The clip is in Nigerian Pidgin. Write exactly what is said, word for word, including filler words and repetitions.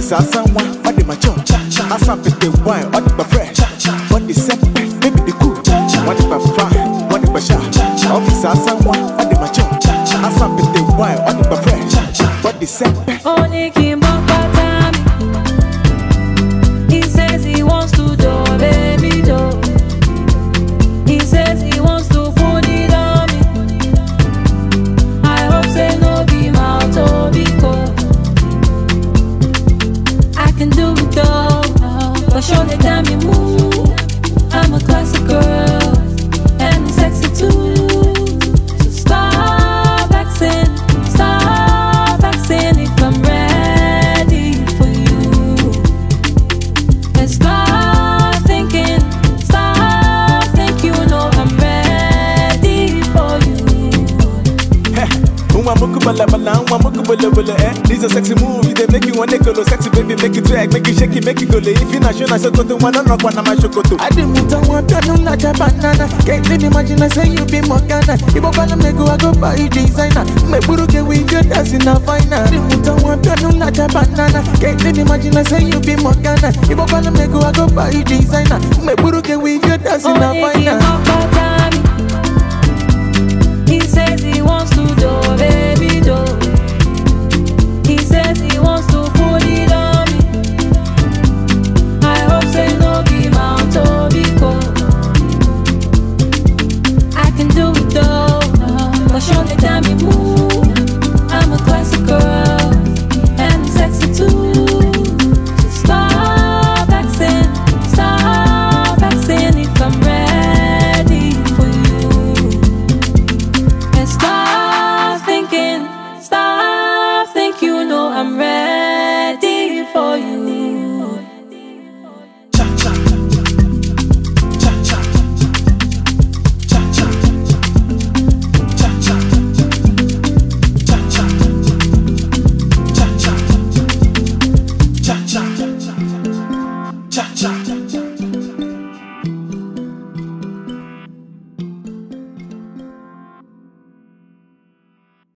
Officer someone, what the mature? I saw the wine, what the fresh? What the set, maybe the cool. What the fine, what the sharp? Officer someone, what the mature? I saw the wine, what the fresh? What the set? Only Kim Bokatami. He says he wants to do, baby do. He says he wants to put it on me. I hope say no be mouth or because I can do it though, but show the time you move. I'm a classic girl and sexy too. So stop acting, stop acting if I'm ready for you. And stop thinking, stop thinking you know I'm ready for you. These are sexy movies, they make you want to go sexy baby, make it drag, make it shake it, make it go. If you're not sure, I said to one on one, I'm a chocolate. I didn't move to one, I don't like a banana. Can't even imagine I say you be more Ghana. If I'm gonna make go, I go buy designer. My buru get with your dance in a fine. I didn't move to one, I don't like a banana. Can't even imagine I say you be more Ghana. If I'm gonna make go, I go buy designer. My buru get with your dance in a fine.